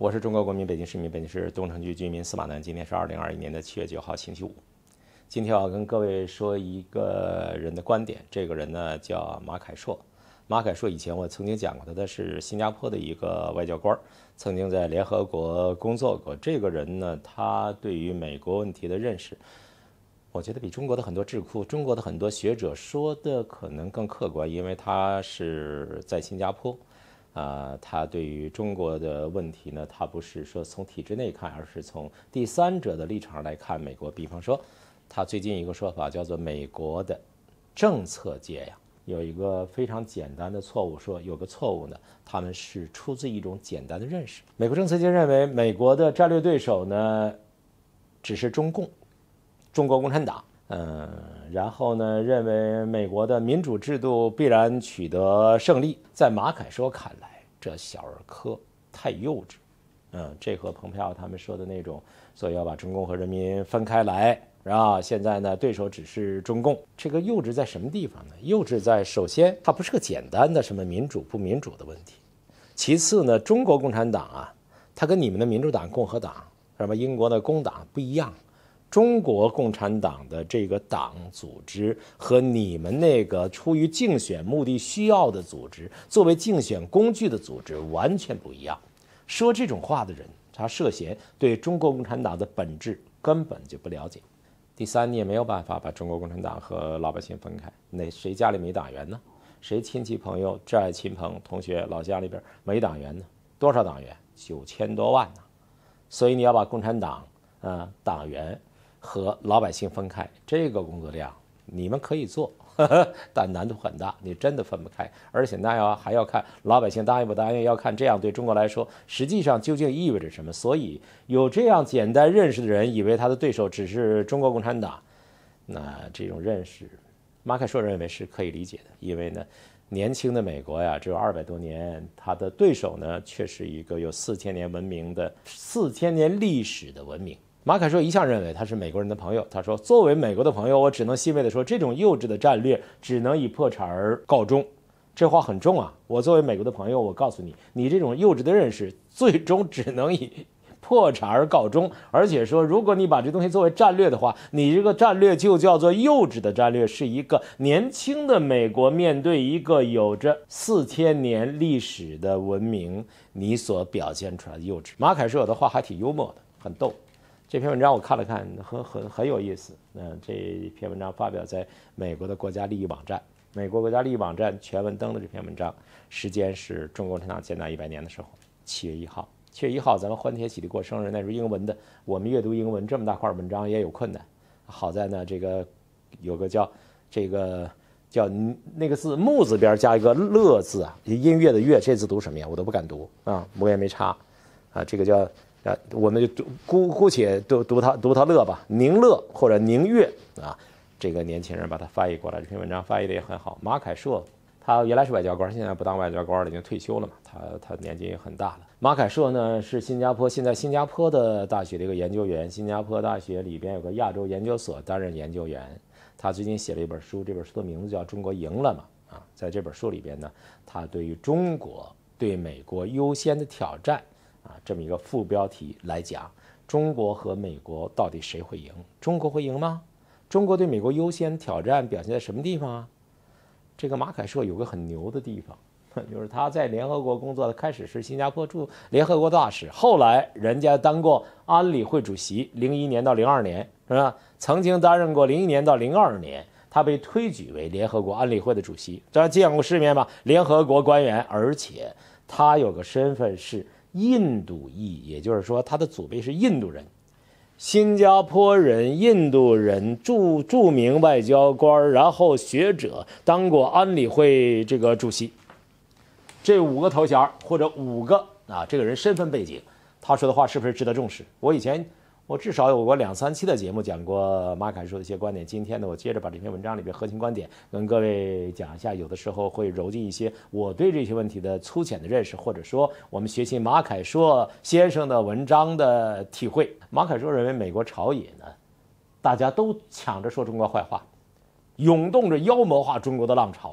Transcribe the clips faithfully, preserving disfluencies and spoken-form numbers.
我是中国国民，北京市民，北京市东城区居民司马南。今天是二零二一年的七月九号，星期五。今天我要跟各位说一个人的观点，这个人呢叫马凯硕。马凯硕以前我曾经讲过他，他是新加坡的一个外交官，曾经在联合国工作过。这个人呢，他对于美国问题的认识，我觉得比中国的很多智库、中国的很多学者说的可能更客观，因为他是在新加坡。啊、呃，他对于中国的问题呢，他不是说从体制内看，而是从第三者的立场来看美国。比方说，他最近一个说法叫做美国的政策界呀，有一个非常简单的错误，说有个错误呢，他们是出自一种简单的认识。美国政策界认为，美国的战略对手呢，只是中共，中国共产党。嗯，然后呢，认为美国的民主制度必然取得胜利。在马凯硕看来，这小儿科，太幼稚。嗯，这和蓬佩奥他们说的那种，所以要把中共和人民分开来，啊，现在呢，对手只是中共，这个幼稚在什么地方呢？幼稚在首先，它不是个简单的什么民主不民主的问题。其次呢，中国共产党啊，它跟你们的民主党、共和党，什么英国的工党不一样。中国共产党的这个党组织和你们那个出于竞选目的需要的组织，作为竞选工具的组织完全不一样。说这种话的人，他涉嫌对中国共产党的本质根本就不了解。第三，你也没有办法把中国共产党和老百姓分开。那谁家里没党员呢？谁亲戚朋友、挚爱亲朋、同学、老家里边没党员呢？多少党员？九千多万呢。所以你要把共产党啊、呃、党员和老百姓分开，这个工作量你们可以做，呵呵，但难度很大，你真的分不开。而且那要还要看老百姓答应不答应，要看这样对中国来说实际上究竟意味着什么。所以有这样简单认识的人以为他的对手只是中国共产党，那这种认识马凯硕认为是可以理解的。因为呢，年轻的美国呀，只有二百多年，他的对手呢却是一个有四千年文明的四千年历史的文明。马凯硕一向认为他是美国人的朋友，他说，作为美国的朋友，我只能欣慰地说，这种幼稚的战略只能以破产而告终。这话很重啊，我作为美国的朋友，我告诉你，你这种幼稚的认识最终只能以破产而告终。而且说，如果你把这东西作为战略的话，你这个战略就叫做幼稚的战略，是一个年轻的美国面对一个有着四千年历史的文明，你所表现出来的幼稚。马凯硕的话还挺幽默的，很逗。这篇文章我看了看，很很很有意思。嗯，这篇文章发表在美国的国家利益网站，美国国家利益网站全文登的这篇文章，时间是中国共产党建党一百年的时候，七月一号。七月一号，咱们欢天喜地过生日，那是英文的，我们阅读英文这么大块文章也有困难。好在呢，这个有个叫这个叫那个字木字边加一个乐字啊，音乐的乐，这字读什么呀？我都不敢读啊，我也没查啊，这个叫。啊，我们就姑姑且读读它读它乐吧，宁乐或者宁乐啊，这个年轻人把它翻译过来，这篇文章翻译的也很好。马凯硕他原来是外交官，现在不当外交官了，已经退休了嘛，他他年纪也很大了。马凯硕呢是新加坡现在新加坡的大学的一个研究员，新加坡大学里边有个亚洲研究所担任研究员。他最近写了一本书，这本书的名字叫《中国赢了》嘛啊，在这本书里边呢，他对于中国对美国优先的挑战。啊，这么一个副标题来讲，中国和美国到底谁会赢？中国会赢吗？中国对美国优先挑战表现在什么地方啊？这个马凯硕有个很牛的地方，就是他在联合国工作的，开始是新加坡驻联合国大使，后来人家当过安理会主席，零一年到零二年是吧？曾经担任过零一年到零二年，他被推举为联合国安理会的主席，这见过世面吧？联合国官员，而且他有个身份是。印度裔，也就是说他的祖辈是印度人，新加坡人、印度人，著著名外交官，然后学者，当过安理会这个主席。这五个头衔或者五个啊，这个人身份背景，他说的话是不是值得重视？我以前我至少有过两三期的节目讲过马凯硕的一些观点。今天呢，我接着把这篇文章里边核心观点跟各位讲一下。有的时候会揉进一些我对这些问题的粗浅的认识，或者说我们学习马凯硕先生的文章的体会。马凯硕认为，美国朝野呢，大家都抢着说中国坏话，涌动着妖魔化中国的浪潮。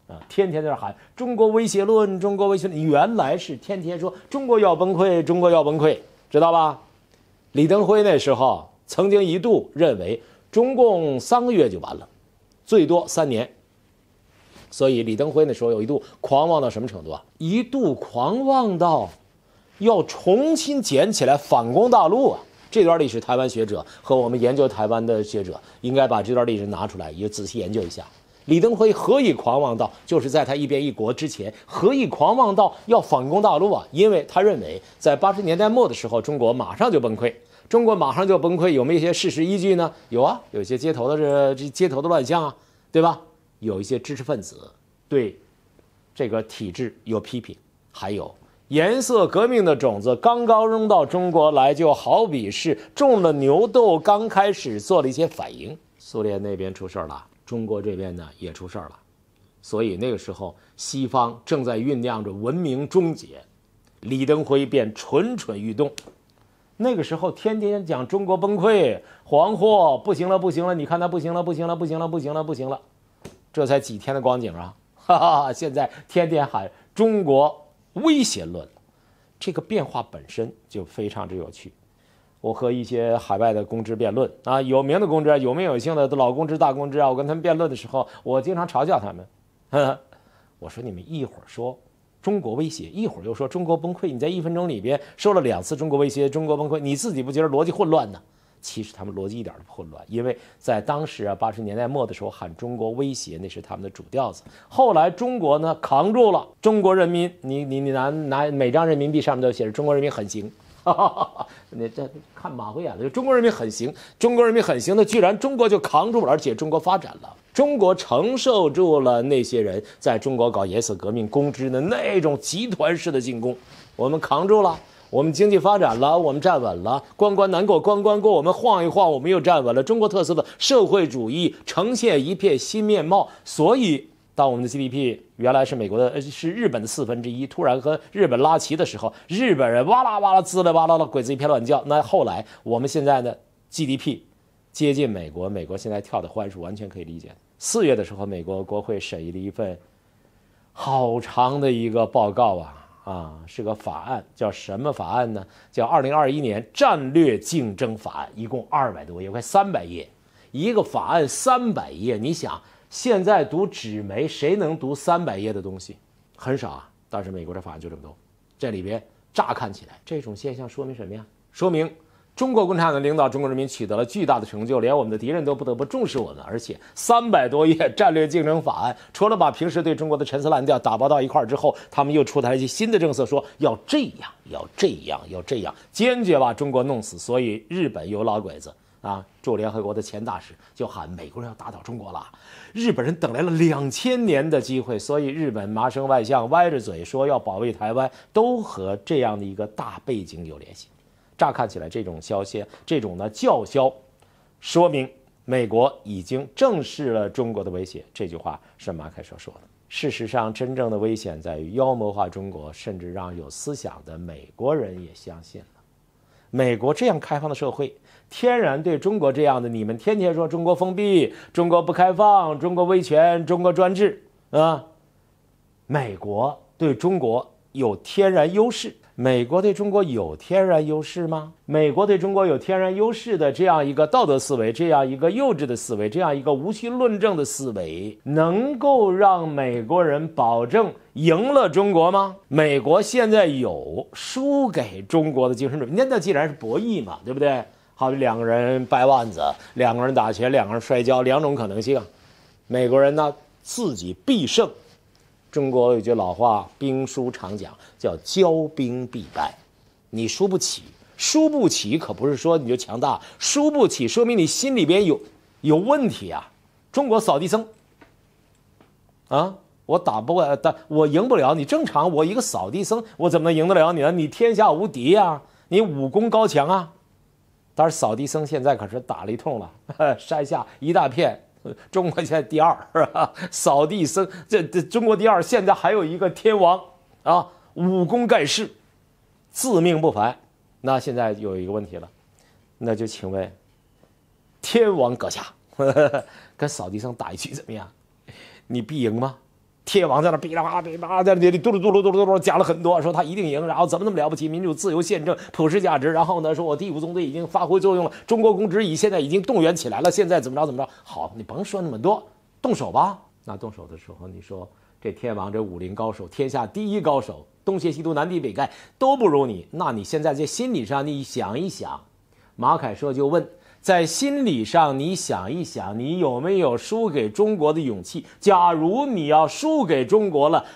啊，天天在那喊中国威胁论，中国威胁论，原来是天天说中国要崩溃，中国要崩溃，知道吧？李登辉那时候曾经一度认为中共三个月就完了，最多三年。所以李登辉那时候有一度狂妄到什么程度啊？一度狂妄到要重新捡起来反攻大陆啊！这段历史，台湾学者和我们研究台湾的学者应该把这段历史拿出来，也仔细研究一下。李登辉何以狂妄到，就是在他一边一国之前，何以狂妄到要反攻大陆啊？因为他认为在八十年代末的时候，中国马上就崩溃，中国马上就崩溃，有没有一些事实依据呢？有啊，有一些街头的这这街头的乱象啊，对吧？有一些知识分子对这个体制有批评，还有颜色革命的种子刚刚扔到中国来，就好比是种了牛痘，刚开始做了一些反应。苏联那边出事了，中国这边呢也出事了，所以那个时候西方正在酝酿着文明终结，李登辉便蠢蠢欲动。那个时候天天讲中国崩溃，黄祸不行了不行了，你看他不行了不行了不行了不行了不行了，这才几天的光景啊！哈哈，现在天天喊中国威胁论，这个变化本身就非常之有趣。我和一些海外的公知辩论啊，有名的公知，有名有姓的老公知大公知啊，我跟他们辩论的时候，我经常嘲笑他们，呵呵，我说你们一会儿说中国威胁，一会儿又说中国崩溃，你在一分钟里边说了两次中国威胁、中国崩溃，你自己不觉得逻辑混乱呢？其实他们逻辑一点都不混乱，因为在当时啊，八十年代末的时候喊中国威胁，那是他们的主调子。后来中国呢扛住了，中国人民，你你你拿拿每张人民币上面都写着中国人民很行，哈哈哈，那这看马虎眼了，就中国人民很行，中国人民很行的，居然中国就扛住了，而且中国发展了，中国承受住了那些人在中国搞颜色革命、公知的那种集团式的进攻，我们扛住了。我们经济发展了，我们站稳了，关关难过关关过，我们晃一晃，我们又站稳了。中国特色的社会主义呈现一片新面貌。所以，当我们的 G D P 原来是美国的，是日本的四分之一，突然和日本拉齐的时候，日本人哇啦哇啦滋啦哇啦啦，鬼子一片乱叫。那后来我们现在的 G D P 接近美国，美国现在跳的欢是完全可以理解的。四月的时候，美国国会审议了一份好长的一个报告啊。啊，是个法案，叫什么法案呢？叫二零二一年战略竞争法案，一共二百多页，快三百页。一个法案三百页，你想现在读纸媒，谁能读三百页的东西？很少啊。但是美国的法案就这么多，这里边乍看起来，这种现象说明什么呀？说明中国共产党领导中国人民取得了巨大的成就，连我们的敌人都不得不重视我们。而且三百多页战略竞争法案，除了把平时对中国的陈词滥调打包到一块儿之后，他们又出台一些新的政策，说要这样，要这样，要这样，坚决把中国弄死。所以日本有老鬼子啊，驻联合国的前大使就喊美国人要打倒中国了。日本人等来了两千年的机会，所以日本麻生外相歪着嘴说要保卫台湾，都和这样的一个大背景有联系。乍看起来，这种消息，这种呢叫嚣，说明美国已经正视了中国的威胁。这句话是马凯所说的。事实上，真正的危险在于妖魔化中国，甚至让有思想的美国人也相信了。美国这样开放的社会，天然对中国这样的，你们天天说中国封闭、中国不开放、中国威权、中国专制啊，美国对中国有天然优势。美国对中国有天然优势吗？美国对中国有天然优势的这样一个道德思维，这样一个幼稚的思维，这样一个无需论证的思维，能够让美国人保证赢了中国吗？美国现在有输给中国的精神准备，那既然是博弈嘛，对不对？好比两个人掰腕子，两个人打拳，两个人摔跤，两种可能性。美国人呢自己必胜。中国有句老话，兵书常讲，叫骄兵必败。你输不起，输不起可不是说你就强大，输不起说明你心里边有有问题啊。中国扫地僧啊，我打不过，打我赢不了你。正常，我一个扫地僧，我怎么能赢得了你呢？你天下无敌呀、啊，你武功高强啊。但是扫地僧现在可是打了一通了，山下一大片。中国现在第二是吧？扫地僧这这中国第二，现在还有一个天王啊，武功盖世，自命不凡。那现在有一个问题了，那就请问，天王阁下呵呵跟扫地僧打一局怎么样？你必赢吗？ 铁王在那噼里啪啦噼里啪啦在那里嘟噜嘟噜嘟噜嘟噜讲了很多，说他一定赢，然后怎么那么了不起，民主自由宪政普世价值，然后呢说我第五纵队已经发挥作用了，中国公职已现在已经动员起来了，现在怎么着怎么着。好，你甭说那么多，动手吧。那动手的时候，你说这天王这武林高手，天下第一高手，东邪西毒南帝北丐都不如你，那你现在在心理上你想一想。马凯硕就问，在心理上你想一想，你有没有输给中国的勇气？假如你要输给中国了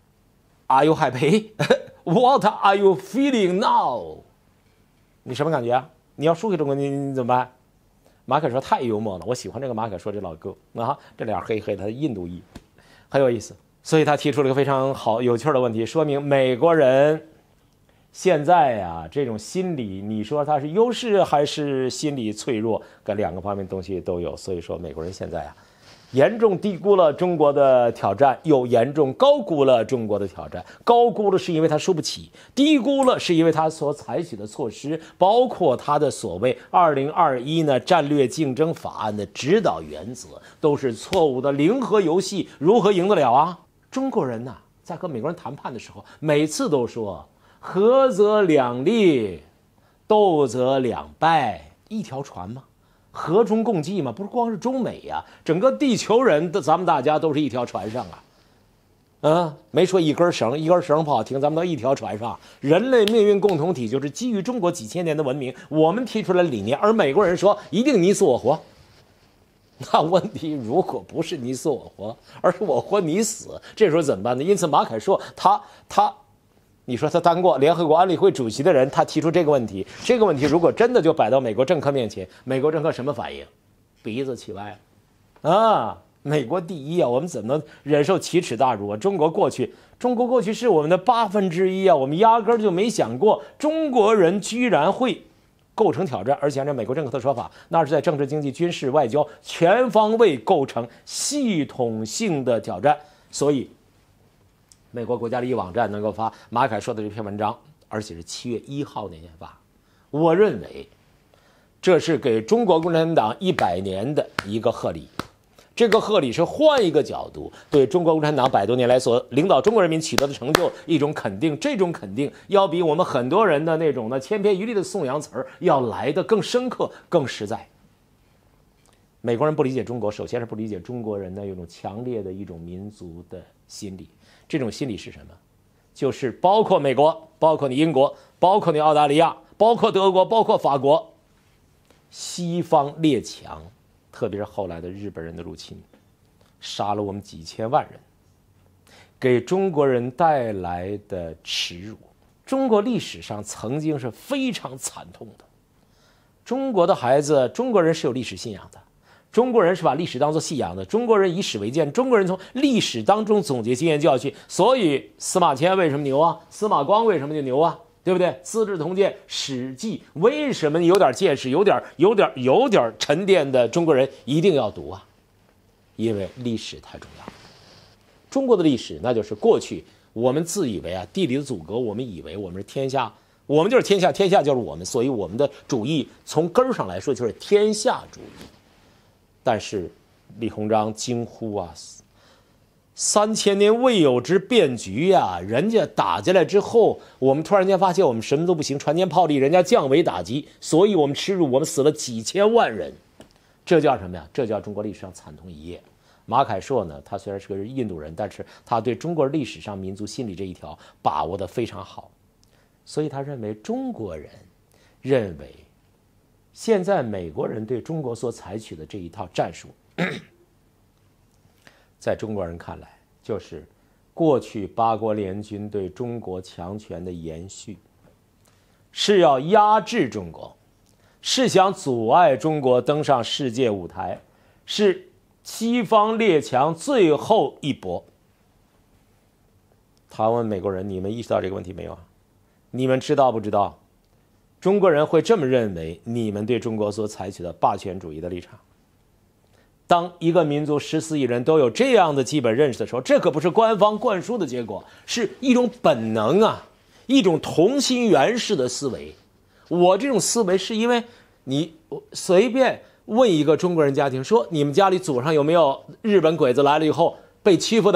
，Are you happy? What are you feeling now? 你什么感觉啊？你要输给中国，你你怎么办？马凯硕太幽默了，我喜欢这个马凯硕这老哥啊，这脸黑黑的，他印度裔，很有意思。所以他提出了一个非常好有趣的问题，说明美国人现在呀、啊，这种心理，你说他是优势还是心理脆弱，跟两个方面东西都有。所以说美国人现在啊，严重低估了中国的挑战，又严重高估了中国的挑战。高估了是因为他输不起，低估了是因为他所采取的措施，包括他的所谓二零二一呢战略竞争法案的指导原则，都是错误的。零和游戏如何赢得了啊？中国人呐，在和美国人谈判的时候，每次都说和则两利，斗则两败，一条船吗？和衷共济嘛，不是光是中美呀、啊，整个地球人的咱们大家都是一条船上啊，嗯，没说一根绳，一根绳不好听，咱们都一条船上。人类命运共同体就是基于中国几千年的文明，我们提出来的理念，而美国人说一定你死我活。那问题如果不是你死我活，而是我活你死，这时候怎么办呢？因此马凯硕他他。你说他当过联合国安理会主席的人，他提出这个问题，这个问题如果真的就摆到美国政客面前，美国政客什么反应？鼻子起歪了啊！美国第一啊，我们怎么能忍受奇耻大辱啊？中国过去，中国过去是我们的八分之一啊，我们压根儿就没想过中国人居然会构成挑战，而且按照美国政客的说法，那是在政治、经济、军事、外交全方位构成系统性的挑战，所以。美国国家利益网站能够发马凯硕的这篇文章，而且是七月一号那天发，我认为这是给中国共产党一百年的一个贺礼。这个贺礼是换一个角度对中国共产党百多年来所领导中国人民取得的成就一种肯定，这种肯定要比我们很多人的那种呢千篇一律的颂扬词儿要来得更深刻、更实在。美国人不理解中国，首先是不理解中国人的有一种强烈的一种民族的心理。这种心理是什么？就是包括美国，包括你英国，包括你澳大利亚，包括德国，包括法国，西方列强，特别是后来的日本人的入侵，杀了我们几千万人，给中国人带来的耻辱。中国历史上曾经是非常惨痛的。中国的孩子，中国人是有历史信仰的。中国人是把历史当作信仰的，中国人以史为鉴，中国人从历史当中总结经验教训。所以司马迁为什么牛啊？司马光为什么就牛啊？对不对？《资治通鉴》《史记》为什么有点见识、有点、有点、有点沉淀的中国人一定要读啊？因为历史太重要。中国的历史，那就是过去我们自以为啊，地理的阻隔，我们以为我们是天下，我们就是天下，天下就是我们，所以我们的主义从根儿上来说就是天下主义。但是李鸿章惊呼啊，三千年未有之变局呀！人家打进来之后，我们突然间发现我们什么都不行，船坚炮利，人家降维打击，所以我们耻辱，我们死了几千万人。这叫什么呀？这叫中国历史上惨痛一页。马凯硕呢，他虽然是个印度人，但是他对中国历史上民族心理这一条把握得非常好，所以他认为中国人认为现在美国人对中国所采取的这一套战术，在中国人看来就是过去八国联军对中国强权的延续，是要压制中国，是想阻碍中国登上世界舞台，是西方列强最后一搏。他问美国人，你们意识到这个问题没有啊？你们知道不知道中国人会这么认为你们对中国所采取的霸权主义的立场？当一个民族十四亿人都有这样的基本认识的时候，这可不是官方灌输的结果，是一种本能啊，一种同心圆式的思维。我这种思维是因为你随便问一个中国人家庭说，你们家里祖上有没有日本鬼子来了以后被欺负的？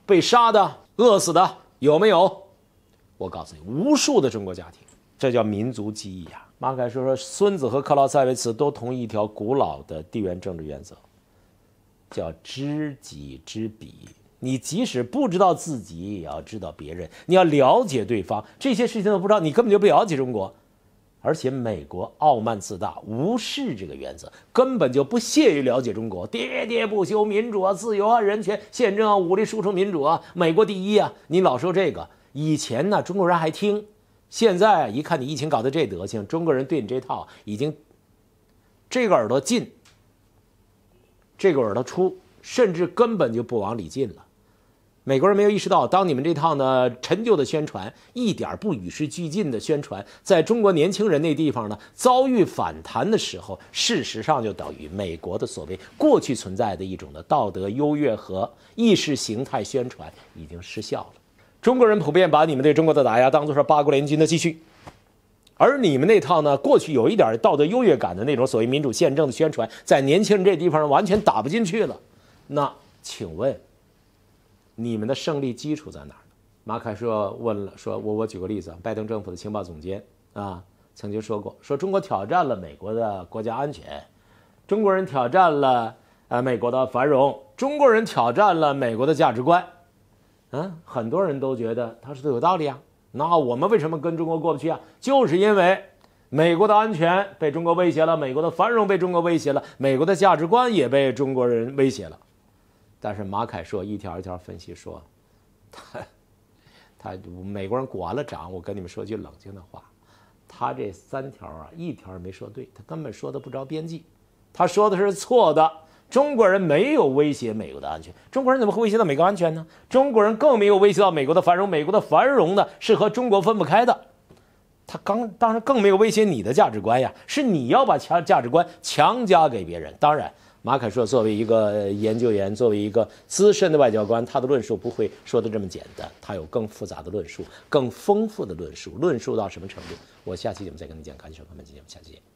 被杀的、饿死的有没有？我告诉你，无数的中国家庭，这叫民族记忆啊。马凯说说，孙子和克劳塞维茨都同意一条古老的地缘政治原则，叫知己知彼。你即使不知道自己，也要知道别人，你要了解对方。这些事情都不知道，你根本就不了解中国。而且美国傲慢自大，无视这个原则，根本就不屑于了解中国，喋喋不休民主啊、自由啊、人权、宪政啊、武力输出民主啊，美国第一啊！你老说这个，以前呢中国人还听，现在一看你疫情搞得这德行，中国人对你这套已经这个耳朵进，这个耳朵出，甚至根本就不往里进了。美国人没有意识到，当你们这套呢陈旧的宣传，一点不与时俱进的宣传，在中国年轻人那地方呢遭遇反弹的时候，事实上就等于美国的所谓过去存在的一种的道德优越和意识形态宣传已经失效了。中国人普遍把你们对中国的打压当作是八国联军的继续，而你们那套呢过去有一点道德优越感的那种所谓民主宪政的宣传，在年轻人这地方完全打不进去了。那请问你们的胜利基础在哪儿呢？马凯说问了，说我我举个例子啊，拜登政府的情报总监啊曾经说过，说中国挑战了美国的国家安全，中国人挑战了呃美国的繁荣，中国人挑战了美国的价值观。嗯，很多人都觉得他说的有道理啊。那我们为什么跟中国过不去啊？就是因为美国的安全被中国威胁了，美国的繁荣被中国威胁了，美国的价值观也被中国人威胁了。但是马凯说一条一条分析说，他他美国人鼓完了掌，我跟你们说句冷静的话，他这三条啊一条没说对，他根本说的不着边际，他说的是错的。中国人没有威胁美国的安全，中国人怎么会威胁到美国安全呢？中国人更没有威胁到美国的繁荣，美国的繁荣呢是和中国分不开的。他刚当然更没有威胁你的价值观呀，是你要把强价值观强加给别人。当然马凯说作为一个研究员，作为一个资深的外交官，他的论述不会说的这么简单，他有更复杂的论述，更丰富的论述。论述到什么程度，我下期节目再跟你讲。感谢收看本期节目，下期见。